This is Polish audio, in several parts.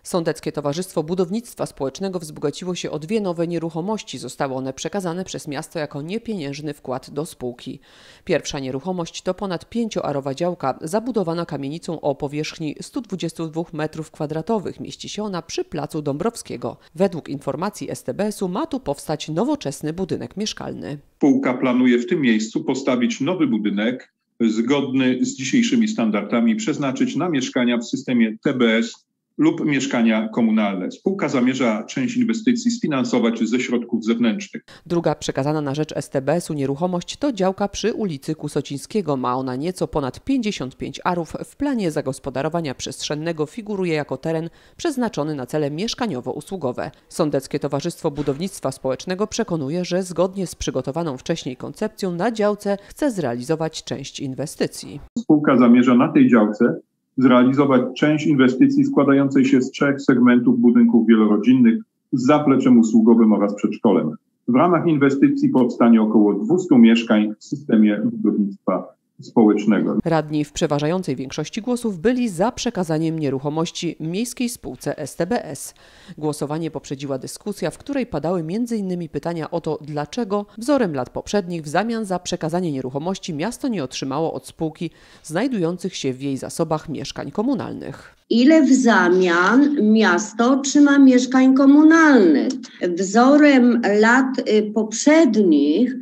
Sądeckie Towarzystwo Budownictwa Społecznego wzbogaciło się o 2 nowe nieruchomości. Zostały one przekazane przez miasto jako niepieniężny wkład do spółki. Pierwsza nieruchomość to ponad 5-arowa działka zabudowana kamienicą o powierzchni 122 m2. Mieści się ona przy placu Dąbrowskiego. Według informacji STBS-u ma tu powstać nowoczesny budynek mieszkalny. Spółka planuje w tym miejscu postawić nowy budynek zgodny z dzisiejszymi standardami, przeznaczyć na mieszkania w systemie TBS lub mieszkania komunalne. Spółka zamierza część inwestycji sfinansować ze środków zewnętrznych. Druga przekazana na rzecz STBS-u nieruchomość to działka przy ulicy Kusocińskiego. Ma ona nieco ponad 55 arów. W planie zagospodarowania przestrzennego figuruje jako teren przeznaczony na cele mieszkaniowo-usługowe. Sądeckie Towarzystwo Budownictwa Społecznego przekonuje, że zgodnie z przygotowaną wcześniej koncepcją na działce chce zrealizować część inwestycji. Spółka zamierza na tej działce zrealizować część inwestycji składającej się z 3 segmentów budynków wielorodzinnych z zapleczem usługowym oraz przedszkolem. W ramach inwestycji powstanie około 200 mieszkań w systemie budownictwa społecznego. Radni w przeważającej większości głosów byli za przekazaniem nieruchomości miejskiej spółce STBS. Głosowanie poprzedziła dyskusja, w której padały m.in. pytania o to, dlaczego wzorem lat poprzednich w zamian za przekazanie nieruchomości miasto nie otrzymało od spółki znajdujących się w jej zasobach mieszkań komunalnych. Ile w zamian miasto otrzyma mieszkań komunalnych? Wzorem lat poprzednich,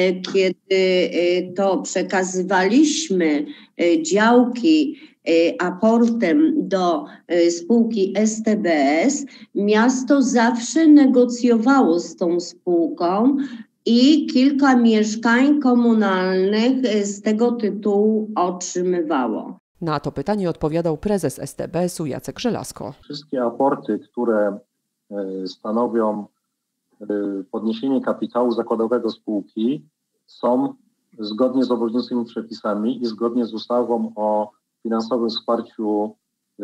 kiedy to przekazywaliśmy działki aportem do spółki STBS, miasto zawsze negocjowało z tą spółką i kilka mieszkań komunalnych z tego tytułu otrzymywało. Na to pytanie odpowiadał prezes STBS-u Jacek Żelazko. Wszystkie aporty, które stanowią podniesienie kapitału zakładowego spółki, są zgodnie z obowiązującymi przepisami i zgodnie z ustawą o finansowym wsparciu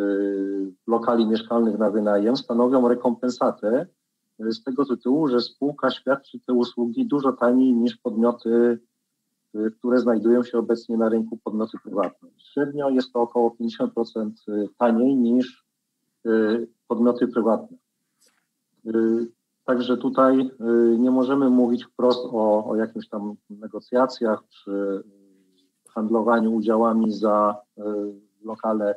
lokali mieszkalnych na wynajem, stanowią rekompensatę z tego tytułu, że spółka świadczy te usługi dużo taniej niż podmioty, które znajdują się obecnie na rynku, podmioty prywatne. Średnio jest to około 50% taniej niż podmioty prywatne. Także tutaj nie możemy mówić wprost o jakimś tam negocjacjach czy handlowaniu udziałami za lokale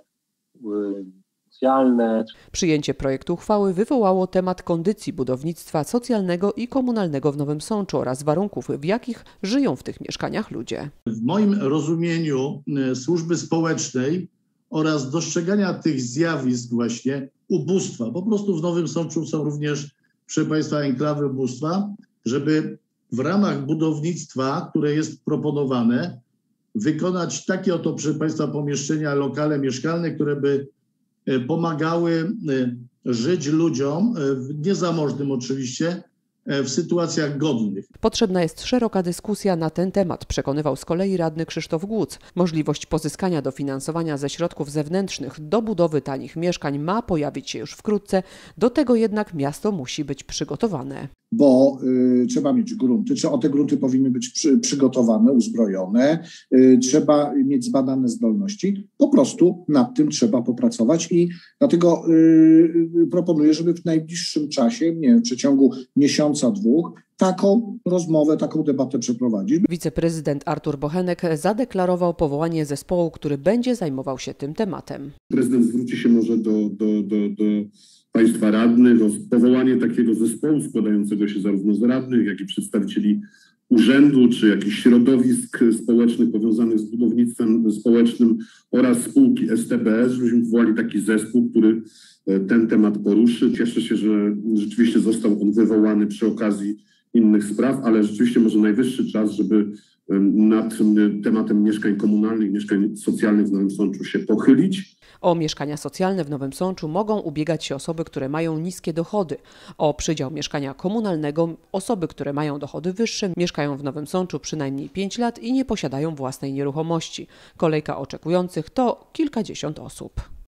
socjalne. Przyjęcie projektu uchwały wywołało temat kondycji budownictwa socjalnego i komunalnego w Nowym Sączu oraz warunków, w jakich żyją w tych mieszkaniach ludzie. W moim rozumieniu służby społecznej oraz dostrzegania tych zjawisk właśnie ubóstwa. Po prostu w Nowym Sączu są również, proszę Państwa, enklawy ubóstwa, żeby w ramach budownictwa, które jest proponowane, wykonać takie oto, proszę Państwa, pomieszczenia, lokale mieszkalne, które by pomagały żyć ludziom, niezamożnym oczywiście, w sytuacjach godnych. Potrzebna jest szeroka dyskusja na ten temat, przekonywał z kolei radny Krzysztof Głódz. Możliwość pozyskania dofinansowania ze środków zewnętrznych do budowy tanich mieszkań ma pojawić się już wkrótce, do tego jednak miasto musi być przygotowane. Bo trzeba mieć grunty, czy o te grunty powinny być przygotowane, uzbrojone, trzeba mieć zbadane zdolności. Po prostu nad tym trzeba popracować i dlatego proponuję, żeby w najbliższym czasie, nie wiem, w przeciągu miesiąca, 2, taką rozmowę, taką debatę przeprowadzić. Wiceprezydent Artur Bochenek zadeklarował powołanie zespołu, który będzie zajmował się tym tematem. Prezydent zwróci się może do Państwa radnych o powołanie takiego zespołu składającego się zarówno z radnych, jak i przedstawicieli urzędu, czy jakichś środowisk społecznych powiązanych z budownictwem społecznym oraz spółki STBS, żebyśmy powołali taki zespół, który ten temat poruszy. Cieszę się, że rzeczywiście został on wywołany przy okazji innych spraw, ale rzeczywiście może najwyższy czas, żeby nad tematem mieszkań komunalnych, mieszkań socjalnych w Nowym Sączu się pochylić. O mieszkania socjalne w Nowym Sączu mogą ubiegać się osoby, które mają niskie dochody. O przydział mieszkania komunalnego osoby, które mają dochody wyższe, mieszkają w Nowym Sączu przynajmniej 5 lat i nie posiadają własnej nieruchomości. Kolejka oczekujących to kilkadziesiąt osób.